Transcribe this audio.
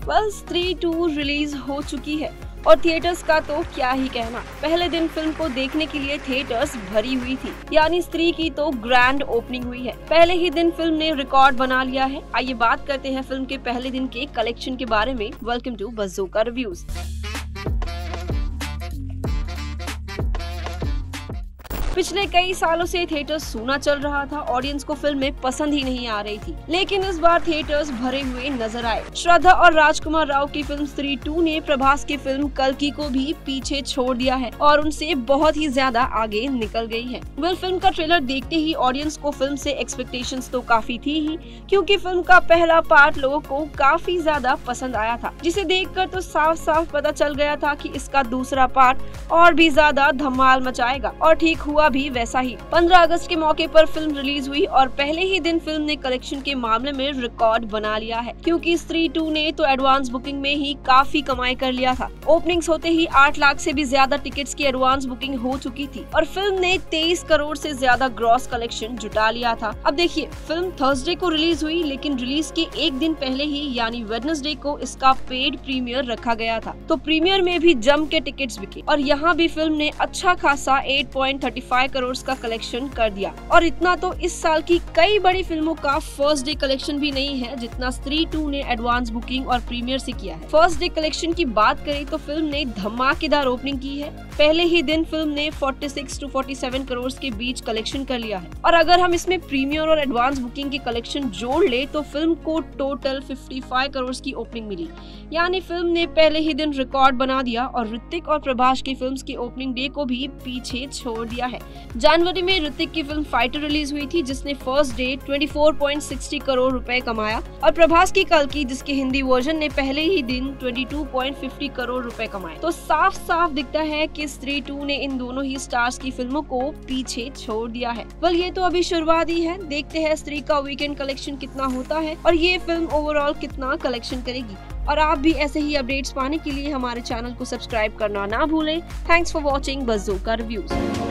स्त्री 2 रिलीज हो चुकी है और थिएटर्स का तो क्या ही कहना। पहले दिन फिल्म को देखने के लिए थिएटर्स भरी हुई थी, यानी स्त्री की तो ग्रैंड ओपनिंग हुई है। पहले ही दिन फिल्म ने रिकॉर्ड बना लिया है। आइए बात करते हैं फिल्म के पहले दिन के कलेक्शन के बारे में। Welcome to Bazooka Reviews. पिछले कई सालों से थिएटर्स सूना चल रहा था, ऑडियंस को फिल्में पसंद ही नहीं आ रही थी, लेकिन इस बार थिएटर्स भरे हुए नजर आए। श्रद्धा और राजकुमार राव की फिल्म स्त्री 2 ने प्रभास की फिल्म कल्कि को भी पीछे छोड़ दिया है और उनसे बहुत ही ज्यादा आगे निकल गई है। फिल्म का ट्रेलर देखते ही ऑडियंस को फिल्म से एक्सपेक्टेशंस तो काफी थी ही, क्योंकि फिल्म का पहला पार्ट लोगों को काफी ज्यादा पसंद आया था, जिसे देखकर तो साफ साफ पता चल गया था कि इसका दूसरा पार्ट और भी ज्यादा धमाल मचाएगा, और ठीक हुआ भी वैसा ही। 15 अगस्त के मौके पर फिल्म रिलीज हुई और पहले ही दिन फिल्म ने कलेक्शन के मामले में रिकॉर्ड बना लिया है, क्योंकि स्त्री 2 ने तो एडवांस बुकिंग में ही काफी कमाई कर लिया था। ओपनिंग्स होते ही 8 लाख से भी ज्यादा टिकट्स की एडवांस बुकिंग हो चुकी थी और फिल्म ने 23 करोड़ से ज्यादा ग्रॉस कलेक्शन जुटा लिया था। अब देखिए, फिल्म थर्सडे को रिलीज हुई, लेकिन रिलीज के एक दिन पहले ही यानी वेडनेसडे को इसका पेड प्रीमियर रखा गया था, तो प्रीमियर में भी जम के टिकट्स बिके और यहाँ भी फिल्म ने अच्छा खासा 8.35 करोड़ का कलेक्शन कर दिया। और इतना तो इस साल की कई बड़ी फिल्मों का फर्स्ट डे कलेक्शन भी नहीं है जितना स्त्री 2 ने एडवांस बुकिंग और प्रीमियर से किया है। फर्स्ट डे कलेक्शन की बात करें तो फिल्म ने धमाकेदार ओपनिंग की है। पहले ही दिन फिल्म ने 46 to 47 करोड़ के बीच कलेक्शन कर लिया है, और अगर हम इसमें प्रीमियर और एडवांस बुकिंग के कलेक्शन जोड़ ले तो फिल्म को टोटल 55 करोड़ की ओपनिंग मिली, यानी फिल्म ने पहले ही दिन रिकॉर्ड बना दिया और ऋतिक और प्रभास की फिल्म की ओपनिंग डे को भी पीछे छोड़ दिया है। जनवरी में ऋतिक की फिल्म फाइटर रिलीज हुई थी, जिसने फर्स्ट डे 24.60 करोड़ रुपए कमाया, और प्रभास की कल्कि जिसके हिंदी वर्जन ने पहले ही दिन 22.50 करोड़ रुपए कमाए। तो साफ साफ दिखता है कि स्त्री 2 ने इन दोनों ही स्टार्स की फिल्मों को पीछे छोड़ दिया है। ये तो अभी शुरुआत ही है, देखते हैं स्त्री का वीकेंड कलेक्शन कितना होता है और ये फिल्म ओवरऑल कितना कलेक्शन करेगी। और आप भी ऐसे ही अपडेट्स पाने के लिए हमारे चैनल को सब्सक्राइब करना ना भूलें। Thanks for watching Bazooka reviews.